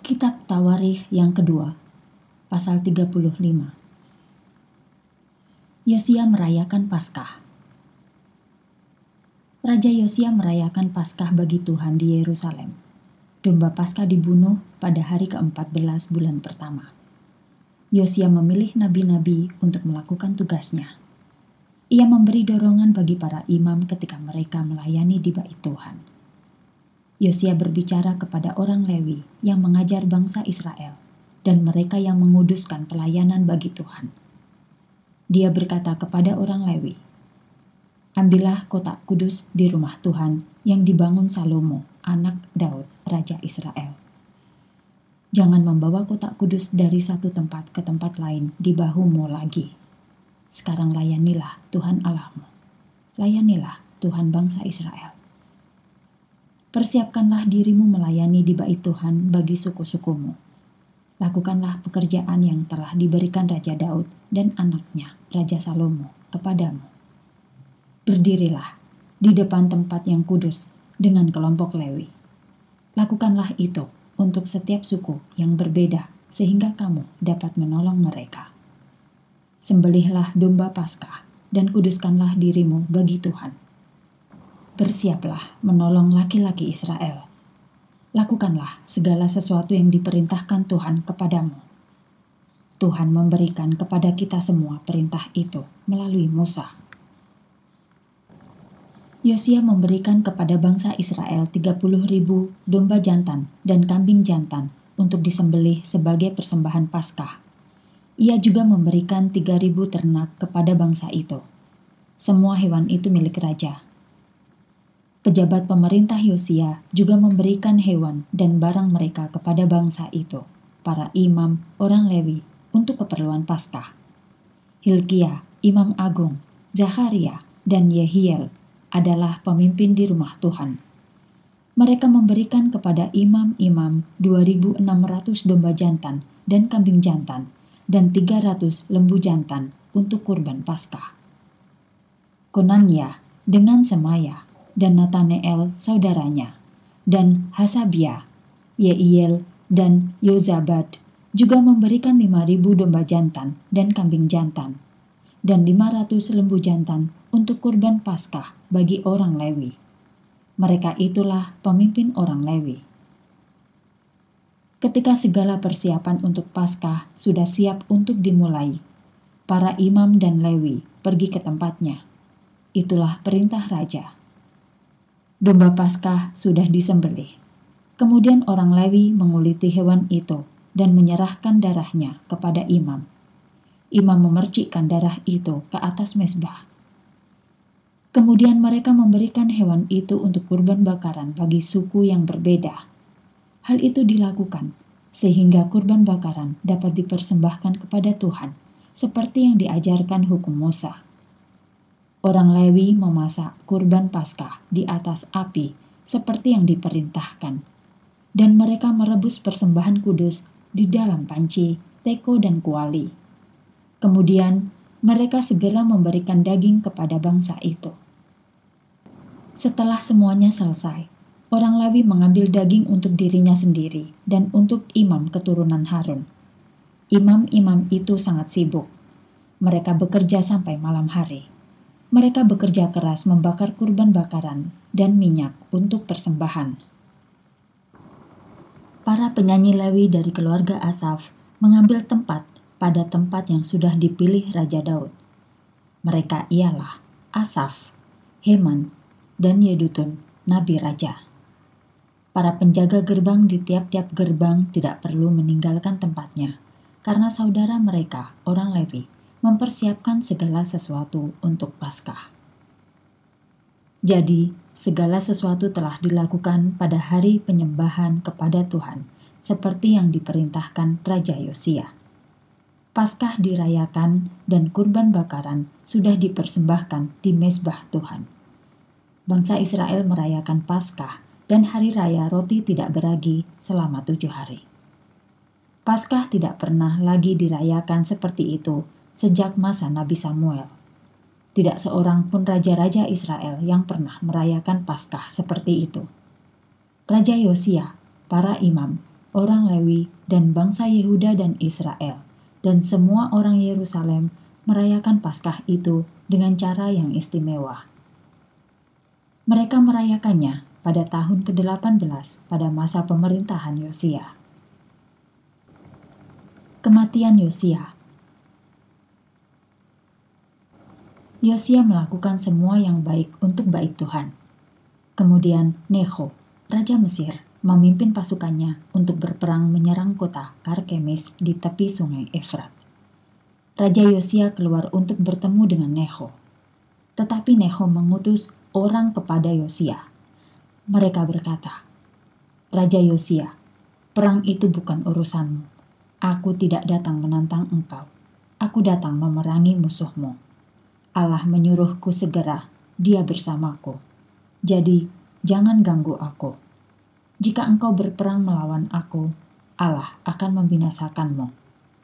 Kitab Tawarikh yang kedua, pasal 35. Yosia merayakan Paskah. Raja Yosia merayakan Paskah bagi Tuhan di Yerusalem. Domba Paskah dibunuh pada hari ke-14 bulan pertama. Yosia memilih nabi-nabi untuk melakukan tugasnya. Ia memberi dorongan bagi para imam ketika mereka melayani di bait Tuhan. Yosia berbicara kepada orang Lewi yang mengajar bangsa Israel dan mereka yang menguduskan pelayanan bagi Tuhan. Dia berkata kepada orang Lewi, "Ambillah kotak kudus di rumah Tuhan yang dibangun Salomo, anak Daud, Raja Israel. Jangan membawa kotak kudus dari satu tempat ke tempat lain di bahumu lagi. Sekarang layanilah Tuhan Allahmu. Layanilah Tuhan bangsa Israel. Persiapkanlah dirimu melayani di bait Tuhan bagi suku-sukumu. Lakukanlah pekerjaan yang telah diberikan Raja Daud dan anaknya, Raja Salomo, kepadamu. Berdirilah di depan tempat yang kudus dengan kelompok Lewi. Lakukanlah itu untuk setiap suku yang berbeda sehingga kamu dapat menolong mereka. Sembelihlah domba Paskah dan kuduskanlah dirimu bagi Tuhan. Bersiaplah menolong laki-laki Israel. Lakukanlah segala sesuatu yang diperintahkan Tuhan kepadamu. Tuhan memberikan kepada kita semua perintah itu melalui Musa." Yosia memberikan kepada bangsa Israel 30.000 domba jantan dan kambing jantan untuk disembelih sebagai persembahan Paskah. Ia juga memberikan 3.000 ternak kepada bangsa itu. Semua hewan itu milik raja. Pejabat pemerintah Yosia juga memberikan hewan dan barang mereka kepada bangsa itu, para imam, orang Lewi, untuk keperluan Paskah. Hilkia, imam agung, Zakharia, dan Yehiel adalah pemimpin di rumah Tuhan. Mereka memberikan kepada imam-imam 2.600 domba jantan dan kambing jantan, dan 300 lembu jantan untuk kurban Paskah. Konania dengan Semaya, dan Nataneel saudaranya, dan Hasabia, Yeiel, dan Yozabad juga memberikan 5.000 domba jantan dan kambing jantan, dan 500 lembu jantan untuk kurban Paskah bagi orang Lewi. Mereka itulah pemimpin orang Lewi. Ketika segala persiapan untuk Paskah sudah siap untuk dimulai, para imam dan Lewi pergi ke tempatnya. Itulah perintah raja. Domba Paskah sudah disembelih. Kemudian orang Lewi menguliti hewan itu dan menyerahkan darahnya kepada imam. Imam memercikkan darah itu ke atas mezbah. Kemudian mereka memberikan hewan itu untuk kurban bakaran bagi suku yang berbeda. Hal itu dilakukan sehingga kurban bakaran dapat dipersembahkan kepada Tuhan, seperti yang diajarkan hukum Musa. Orang Lewi memasak kurban Paskah di atas api seperti yang diperintahkan, dan mereka merebus persembahan kudus di dalam panci, teko, dan kuali. Kemudian mereka segera memberikan daging kepada bangsa itu. Setelah semuanya selesai, orang Lewi mengambil daging untuk dirinya sendiri dan untuk imam keturunan Harun. Imam-imam itu sangat sibuk. Mereka bekerja sampai malam hari. Mereka bekerja keras membakar kurban bakaran dan minyak untuk persembahan. Para penyanyi Lewi dari keluarga Asaf mengambil tempat pada tempat yang sudah dipilih Raja Daud. Mereka ialah Asaf, Heman, dan Yedutun, nabi raja. Para penjaga gerbang di tiap-tiap gerbang tidak perlu meninggalkan tempatnya, karena saudara mereka, orang Lewi, mempersiapkan segala sesuatu untuk Paskah. Jadi, segala sesuatu telah dilakukan pada hari penyembahan kepada Tuhan, seperti yang diperintahkan Raja Yosia. Paskah dirayakan dan kurban bakaran sudah dipersembahkan di mezbah Tuhan. Bangsa Israel merayakan Paskah dan hari raya roti tidak beragi selama 7 hari. Paskah tidak pernah lagi dirayakan seperti itu sejak masa Nabi Samuel. Tidak seorang pun raja-raja Israel yang pernah merayakan Paskah seperti itu. Raja Yosia, para imam, orang Lewi, dan bangsa Yehuda dan Israel, dan semua orang Yerusalem merayakan Paskah itu dengan cara yang istimewa. Mereka merayakannya pada tahun ke-18 pada masa pemerintahan Yosia. Kematian Yosia. Yosia melakukan semua yang baik untuk bait Tuhan. Kemudian Necho, raja Mesir, memimpin pasukannya untuk berperang menyerang kota Karkemis di tepi sungai Efrat. Raja Yosia keluar untuk bertemu dengan Necho. Tetapi Necho mengutus orang kepada Yosia. Mereka berkata, "Raja Yosia, perang itu bukan urusanmu. Aku tidak datang menantang engkau. Aku datang memerangi musuhmu. Allah menyuruhku segera, Dia bersamaku. Jadi, jangan ganggu aku. Jika engkau berperang melawan aku, Allah akan membinasakanmu."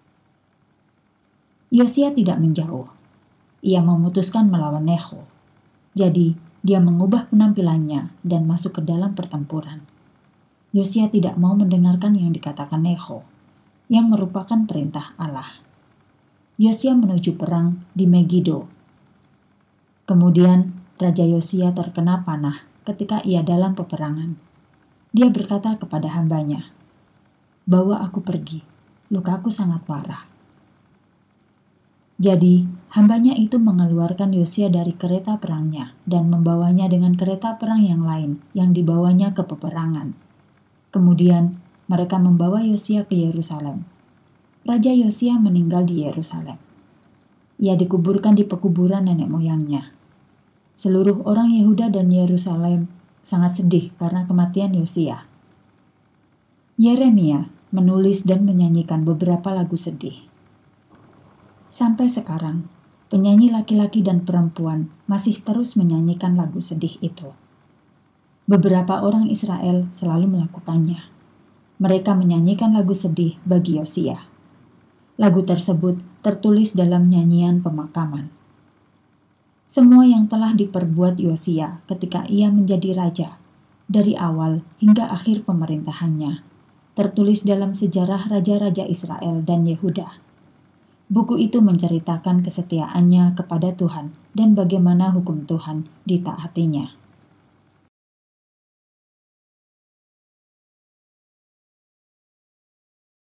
Yosia tidak menjauh. Ia memutuskan melawan Necho. Jadi, dia mengubah penampilannya dan masuk ke dalam pertempuran. Yosia tidak mau mendengarkan yang dikatakan Necho, yang merupakan perintah Allah. Yosia menuju perang di Megido. Kemudian, Raja Yosia terkena panah ketika ia dalam peperangan. Dia berkata kepada hambanya, "Bawa aku pergi, lukaku sangat parah." Jadi, hambanya itu mengeluarkan Yosia dari kereta perangnya dan membawanya dengan kereta perang yang lain yang dibawanya ke peperangan. Kemudian, mereka membawa Yosia ke Yerusalem. Raja Yosia meninggal di Yerusalem. Ia dikuburkan di pekuburan nenek moyangnya. Seluruh orang Yehuda dan Yerusalem sangat sedih karena kematian Yosia. Yeremia menulis dan menyanyikan beberapa lagu sedih. Sampai sekarang, penyanyi laki-laki dan perempuan masih terus menyanyikan lagu sedih itu. Beberapa orang Israel selalu melakukannya. Mereka menyanyikan lagu sedih bagi Yosia. Lagu tersebut tertulis dalam nyanyian pemakaman. Semua yang telah diperbuat Yosia ketika ia menjadi raja, dari awal hingga akhir pemerintahannya, tertulis dalam sejarah raja-raja Israel dan Yehuda. Buku itu menceritakan kesetiaannya kepada Tuhan dan bagaimana hukum Tuhan ditaatinya.